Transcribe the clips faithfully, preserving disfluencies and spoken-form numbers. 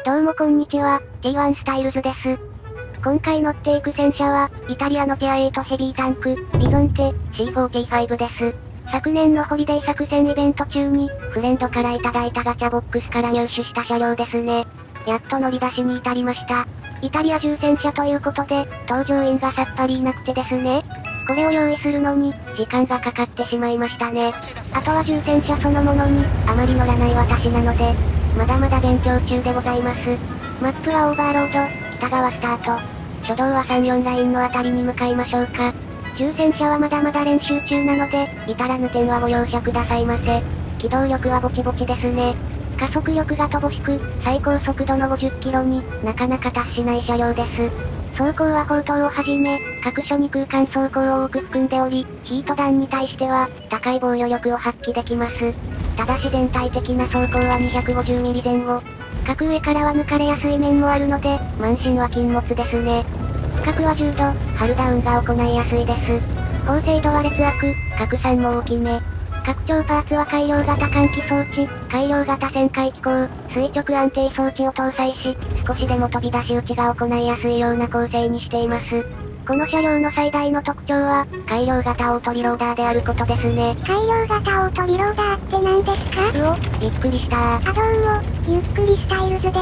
どうもこんにちは、ティーワン スタイルズです。今回乗っていく戦車は、イタリアのティアエイトヘビータンク、ビゾンテ シーフォーティーファイブ です。昨年のホリデー作戦イベント中に、フレンドからいただいたガチャボックスから入手した車両ですね。やっと乗り出しに至りました。イタリア重戦車ということで、搭乗員がさっぱりいなくてですね。これを用意するのに、時間がかかってしまいましたね。あとは重戦車そのものに、あまり乗らない私なので、まだまだ勉強中でございます。マップはオーバーロード、北側スタート。初動はさんよんラインのあたりに向かいましょうか。重戦車はまだまだ練習中なので、至らぬ点はご容赦くださいませ。機動力はぼちぼちですね。加速力が乏しく、最高速度のごじゅっキロになかなか達しない車両です。走行は砲塔をはじめ、各所に空間走行を多く含んでおり、ヒート弾に対しては、高い防御力を発揮できます。ただし全体的な走行はにひゃくごじゅうミリ前後。角上からは抜かれやすい面もあるので、慢心は禁物ですね。角はじゅうど、ハルダウンが行いやすいです。高精度は劣悪、拡散も大きめ。拡張パーツは改良型換気装置、改良型旋回機構、垂直安定装置を搭載し、少しでも飛び出し打ちが行いやすいような構成にしています。この車両の最大の特徴は、改良型オートリローダーであることですね。 改良型オートリローダーって何ですか？ うお、びっくりしたー。 あ、どうも、ゆっくりスタイルズです。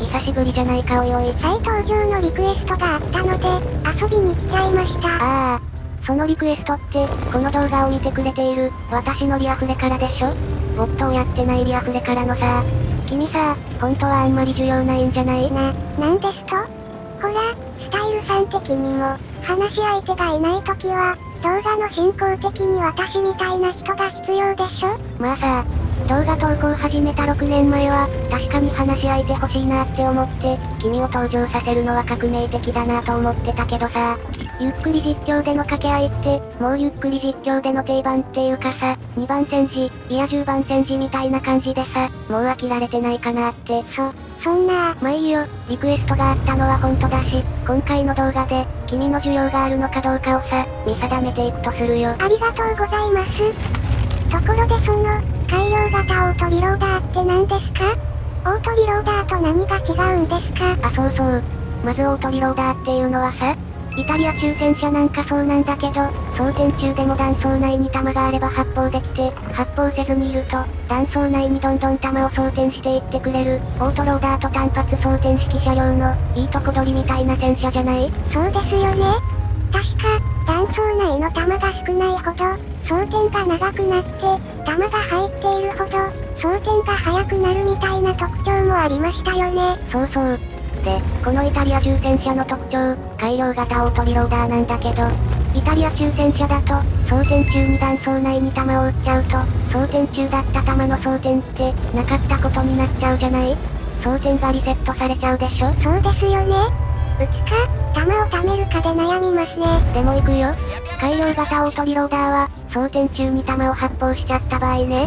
久しぶりじゃないかおいおい。 再登場のリクエストがあったので、遊びに来ちゃいました。 ああ、そのリクエストって、この動画を見てくれている、私のリアフレからでしょ？ボットをやってないリアフレからのさ。君さ、本当はあんまり需要ないんじゃない？ な、なんですと？ほら、スタイルさん的にも、話し相手がいないときは、動画の進行的に私みたいな人が必要でしょ？ まあさ、動画投稿始めたろくねんまえは、確かに話し相手欲しいなって思って、君を登場させるのは革命的だなと思ってたけどさ、ゆっくり実況での掛け合いって、もうゆっくり実況での定番っていうかさ、にばん戦時、いやじゅうばん戦時みたいな感じでさ、もう飽きられてないかなって。 そ、そんな。 まあいいよ、リクエストがあったのは本当だし、今回の動画で、君の需要があるのかどうかをさ、見定めていくとするよ。 ありがとうございます。ところでその、改良型オートリローダーって何ですか？オートリローダーと何が違うんですか？ あ、そうそう。まずオートリローダーっていうのはさ、イタリア中戦車なんかそうなんだけど、装填中でも弾倉内に弾があれば発砲できて、発砲せずにいると、弾倉内にどんどん弾を装填していってくれる、オートローダーと単発装填式車両の、いいとこ取りみたいな戦車じゃない？ そうですよね。確か、弾倉内の弾が少ないほど、装填が長くなって、弾が入っているほど、装填が速くなるみたいな特徴もありましたよね。 そうそう。で、このイタリア重戦車の特徴、改良型オートリローダーなんだけど、イタリア中戦車だと、装填中に弾倉内に弾を撃っちゃうと、装填中だった弾の装填って、なかったことになっちゃうじゃない？装填がリセットされちゃうでしょ？ そうですよね。撃つか、弾を貯めるかで悩みますね。 でも行くよ。改良型オートリローダーは、装填中に弾を発砲しちゃった場合ね。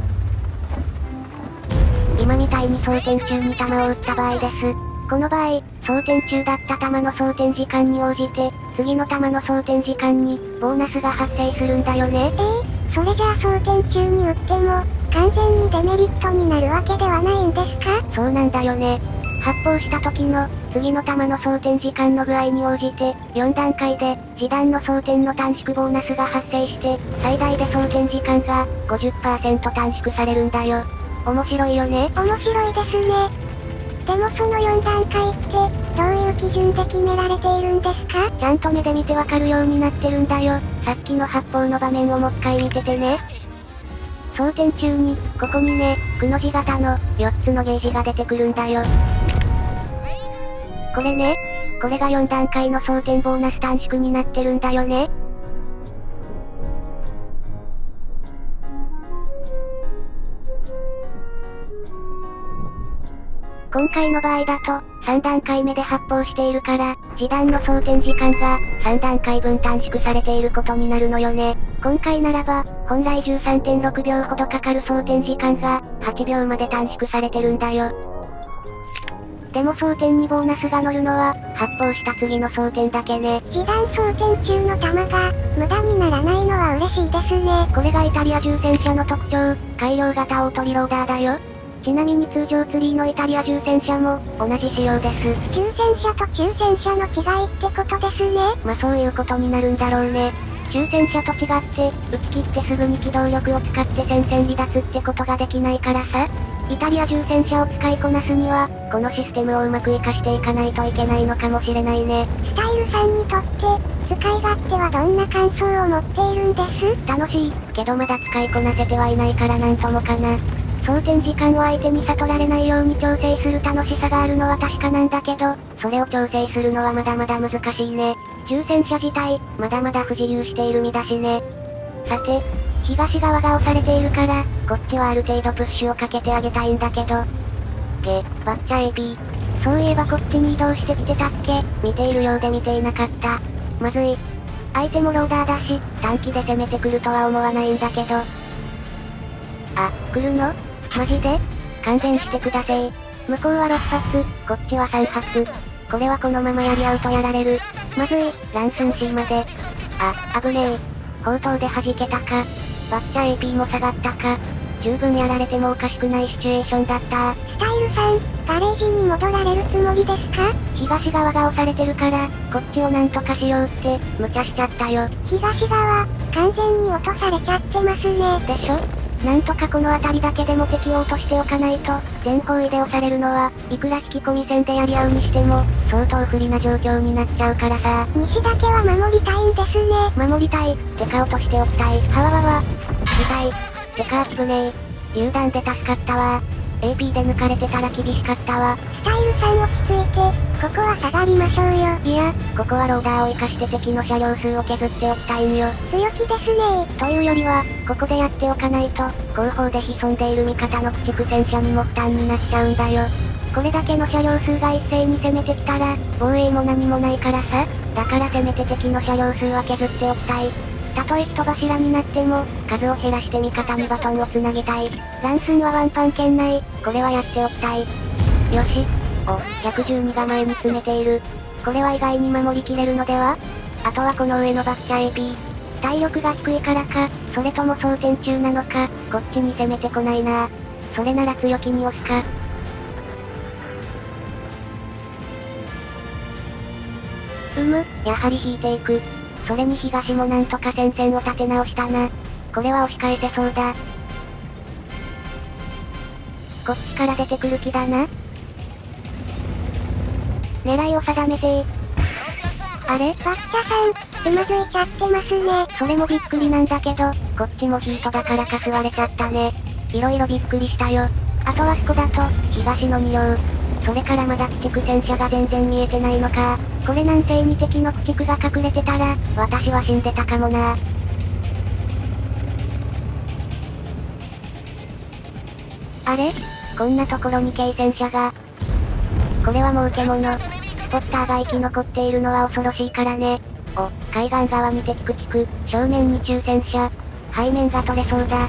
今みたいに装填中に弾を撃った場合です。この場合、装填中だった弾の装填時間に応じて、次の弾の装填時間に、ボーナスが発生するんだよね。 えー、それじゃあ装填中に撃っても、完全にデメリットになるわけではないんですか？ そうなんだよね。発砲した時の、次の弾の装填時間の具合に応じて、よん段階で、次弾の装填の短縮ボーナスが発生して、最大で装填時間が、ごじゅっパーセント 短縮されるんだよ。面白いよね。 面白いですね。でもそのよん段階って、どういう基準で決められているんですか？ ちゃんと目で見てわかるようになってるんだよ。さっきの発砲の場面をもう一回見ててね。装填中に、ここにね、くの字型の、よっつのゲージが出てくるんだよ。これね。これがよん段階の装填ボーナス短縮になってるんだよね。今回の場合だと、さん段階目で発砲しているから、次弾の装填時間が、さん段階分短縮されていることになるのよね。今回ならば、本来 じゅうさんてんろくびょうほどかかる装填時間が、はちびょうまで短縮されてるんだよ。でも装填にボーナスが乗るのは、発砲した次の装填だけね。 次弾装填中の弾が、無駄にならないのは嬉しいですね。 これがイタリア重戦車の特徴、改良型オートリローダーだよ。 ちなみに通常ツリーのイタリア重戦車も、同じ仕様です。 重戦車と中戦車の違いってことですね。 まあそういうことになるんだろうね。中戦車と違って、打ち切ってすぐに機動力を使って戦線離脱ってことができないからさ。イタリア重戦車を使いこなすには、このシステムをうまく活かしていかないといけないのかもしれないね。 スタイルさんにとって、使い勝手はどんな感想を持っているんです？ 楽しい、けどまだ使いこなせてはいないからなんともかな。装填時間を相手に悟られないように調整する楽しさがあるのは確かなんだけど、それを調整するのはまだまだ難しいね。重戦車自体、まだまだ不自由している身だしね。さて、東側が押されているから、こっちはある程度プッシュをかけてあげたいんだけど。げ、バッチャ エーピー。そういえばこっちに移動してきてたっけ？見ているようで見ていなかった。まずい。相手もローダーだし、短期で攻めてくるとは思わないんだけど。あ、来るの？マジで？勘弁してください。向こうはろっぱつ、こっちはさんはつ。これはこのままやり合うとやられる。まずい、ランスン C まで。あ、危ねえ。砲塔で弾けたか。バッチャ エーピー も下がったか。十分やられてもおかしくないシチュエーションだった。 スタイルさん、ガレージに戻られるつもりですか？ 東側が押されてるから、こっちをなんとかしようって、無茶しちゃったよ。 東側、完全に落とされちゃってますね。 でしょ？なんとかこの辺りだけでも敵を落としておかないと、全方位で押されるのは、いくら引き込み戦でやり合うにしても、相当不利な状況になっちゃうからさ。 西だけは守りたいんですね。 守りたい、てか落としておきたい。はわわわ。痛い。てか危ねえ。榴弾で助かったわ。エーピー で抜かれてたら厳しかったわ。 スタイルさん落ち着いて、ここは下がりましょうよ。 いや、ここはローダーを生かして敵の車両数を削っておきたいんよ。 強気ですね。 というよりは、ここでやっておかないと、後方で潜んでいる味方の駆逐戦車にも負担になっちゃうんだよ。これだけの車両数が一斉に攻めてきたら、防衛も何もないからさ。だからせめて敵の車両数は削っておきたい。たとえ人柱になっても、数を減らして味方にバトンをつなげたい。ランスンはワンパン圏内、これはやっておきたい。よし。お、ひゃくじゅうにが前に詰めている。これは意外に守りきれるのでは？あとはこの上のバッチャ エーピー。体力が低いからか、それとも装填中なのか、こっちに攻めてこないな。それなら強気に押すか。うむ、やはり引いていく。それに東もなんとか戦線を立て直したな。これは押し返せそうだ。こっちから出てくる気だな。狙いを定めてー。あれ？ バッチャさん、つまずいちゃってますね。 それもびっくりなんだけど、こっちもヒートだからかすわれちゃったね。いろいろびっくりしたよ。あとはスコだと、東のに両。それからまだ駆逐戦車が全然見えてないのか。これ南西に敵の駆逐が隠れてたら、私は死んでたかもな。あれ？こんなところに軽戦車が。これはもう受け物。スポッターが生き残っているのは恐ろしいからね。お、海岸側に敵駆逐、正面に中戦車。背面が取れそうだ。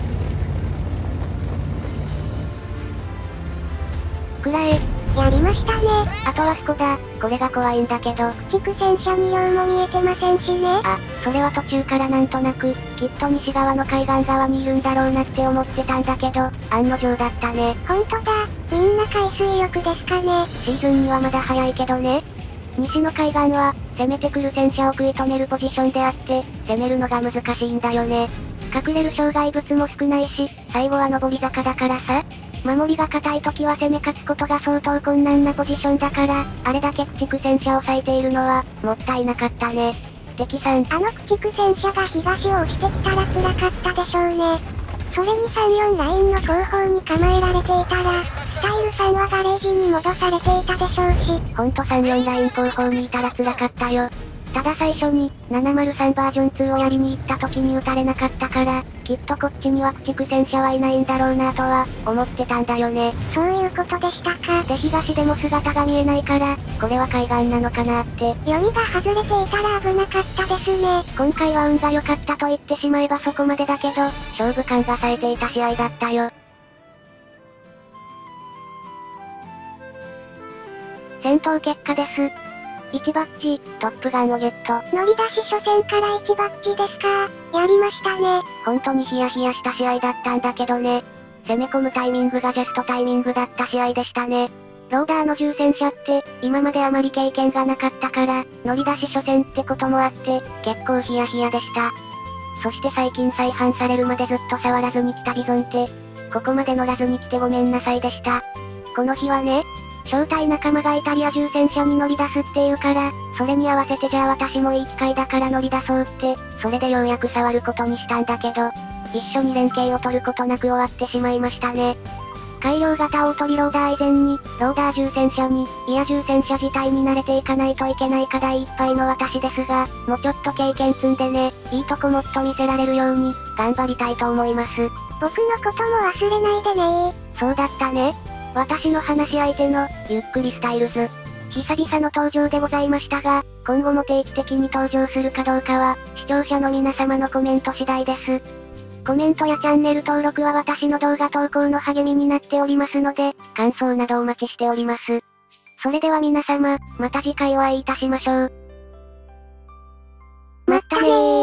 くらえ。 やりましたね。 あとはスコだ。これが怖いんだけど。 駆逐戦車に両も見えてませんしね。 あ、それは途中からなんとなく、きっと西側の海岸側にいるんだろうなって思ってたんだけど、案の定だったね。 ほんとだ、みんな海水浴ですかね。 シーズンにはまだ早いけどね。西の海岸は、攻めてくる戦車を食い止めるポジションであって、攻めるのが難しいんだよね。隠れる障害物も少ないし、最後は上り坂だからさ。守りが硬い時は攻め勝つことが相当困難なポジションだから、あれだけ駆逐戦車を割いているのは、もったいなかったね。敵さん。 あの駆逐戦車が東を押してきたら辛かったでしょうね。それにさんよんラインの後方に構えられていたら、スタイルさんはガレージに戻されていたでしょうし。 ほんとさんよんライン後方にいたら辛かったよ。ただ最初に、ななまるさんバージョンツーをやりに行った時に撃たれなかったから、きっとこっちには駆逐戦車はいないんだろうなとは、思ってたんだよね。 そういうことでしたか。 で東でも姿が見えないから、これは海岸なのかなって。 読みが外れていたら危なかったですね。 今回は運が良かったと言ってしまえばそこまでだけど、勝負感が冴えていた試合だったよ。戦闘結果です。いちバッジ、トップガンをゲット。 乗り出し初戦からいちバッジですか。やりましたね。 本当にヒヤヒヤした試合だったんだけどね。 攻め込むタイミングがジャストタイミングだった試合でしたね。ローダーの重戦車って、今まであまり経験がなかったから、乗り出し初戦ってこともあって、結構ヒヤヒヤでした。そして最近再販されるまでずっと触らずに来たビゾンって、ここまで乗らずに来てごめんなさいでした。この日はね、招待仲間がイタリア重戦車に乗り出すっていうから、それに合わせてじゃあ私もいい機会だから乗り出そうって、それでようやく触ることにしたんだけど、一緒に連携を取ることなく終わってしまいましたね。改良型オートリローダー以前に、ローダー重戦車に、いや重戦車自体に慣れていかないといけない課題いっぱいの私ですが、もうちょっと経験積んでね、いいとこもっと見せられるように、頑張りたいと思います。 僕のことも忘れないでねー。 そうだったね。私の話し相手の、ゆっくりスタイルズ。久々の登場でございましたが、今後も定期的に登場するかどうかは、視聴者の皆様のコメント次第です。コメントやチャンネル登録は私の動画投稿の励みになっておりますので、感想などお待ちしております。それでは皆様、また次回お会いいたしましょう。 まったねー。